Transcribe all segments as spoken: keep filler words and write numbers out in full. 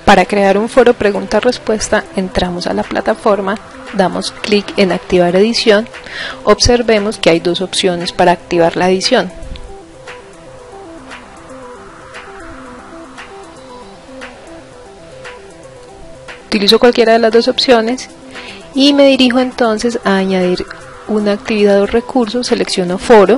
Para crear un foro pregunta-respuesta, entramos a la plataforma, damos clic en activar edición. Observemos que hay dos opciones para activar la edición. Utilizo cualquiera de las dos opciones y me dirijo entonces a añadir una actividad o recurso. Selecciono foro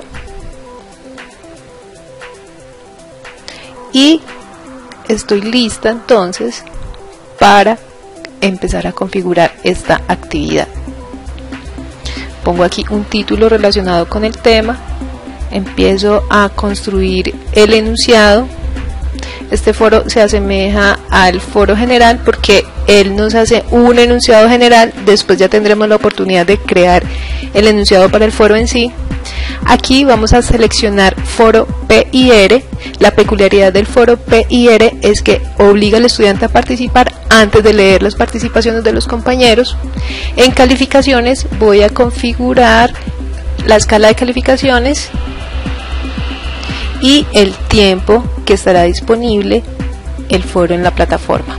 y estoy lista entonces para empezar a configurar esta actividad. Pongo aquí un título relacionado con el tema, empiezo a construir el enunciado. Este foro se asemeja al foro general porque él nos hace un enunciado general, después ya tendremos la oportunidad de crear el enunciado para el foro en sí. Aquí vamos a seleccionar foro P I R. La peculiaridad del foro P I R es que obliga al estudiante a participar antes de leer las participaciones de los compañeros. En calificaciones voy a configurar la escala de calificaciones y el tiempo que estará disponible el foro en la plataforma.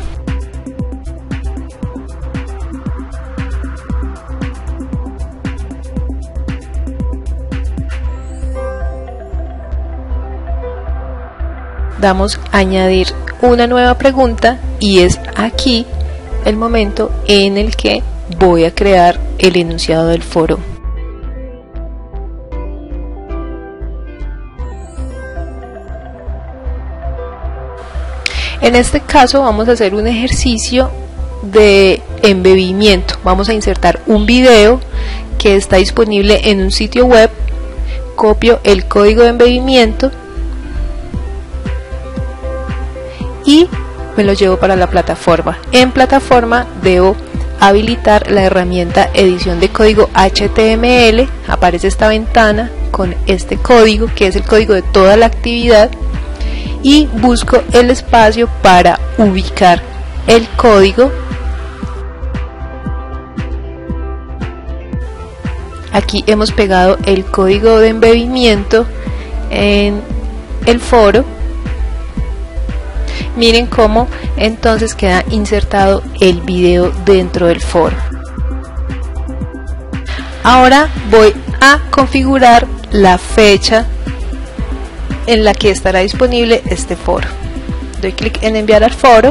Damos a añadir una nueva pregunta y es aquí el momento en el que voy a crear el enunciado del foro. En este caso vamos a hacer un ejercicio de embebimiento. Vamos a insertar un video que está disponible en un sitio web. Copio el código de embebimiento y me lo llevo para la plataforma. En plataforma debo habilitar la herramienta edición de código H T M L. Aparece esta ventana con este código que es el código de toda la actividad y busco el espacio para ubicar el código. Aquí hemos pegado el código de embebimiento en el foro. Miren cómo entonces queda insertado el video dentro del foro. Ahora voy a configurar la fecha en la que estará disponible este foro. Doy clic en enviar al foro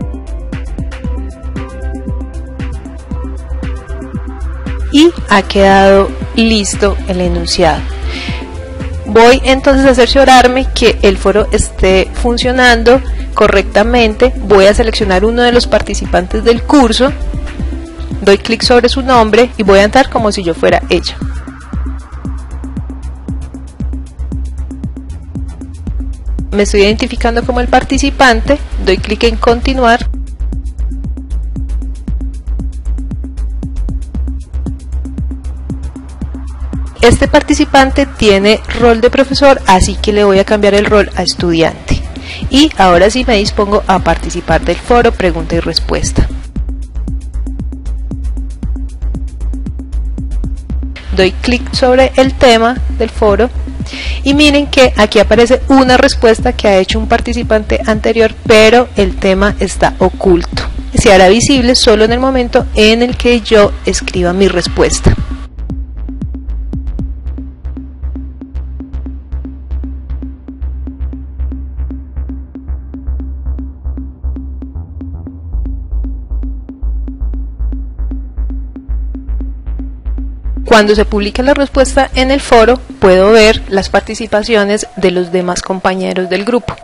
y ha quedado listo el enunciado. Voy entonces a cerciorarme que el foro esté funcionando correctamente. Voy a seleccionar uno de los participantes del curso, doy clic sobre su nombre y voy a entrar como si yo fuera ella. Me estoy identificando como el participante, doy clic en continuar. Este participante tiene rol de profesor, así que le voy a cambiar el rol a estudiante. Y ahora sí me dispongo a participar del foro pregunta y respuesta. Doy clic sobre el tema del foro y miren que aquí aparece una respuesta que ha hecho un participante anterior, pero el tema está oculto. Se hará visible solo en el momento en el que yo escriba mi respuesta. Cuando se publica la respuesta en el foro, puedo ver las participaciones de los demás compañeros del grupo.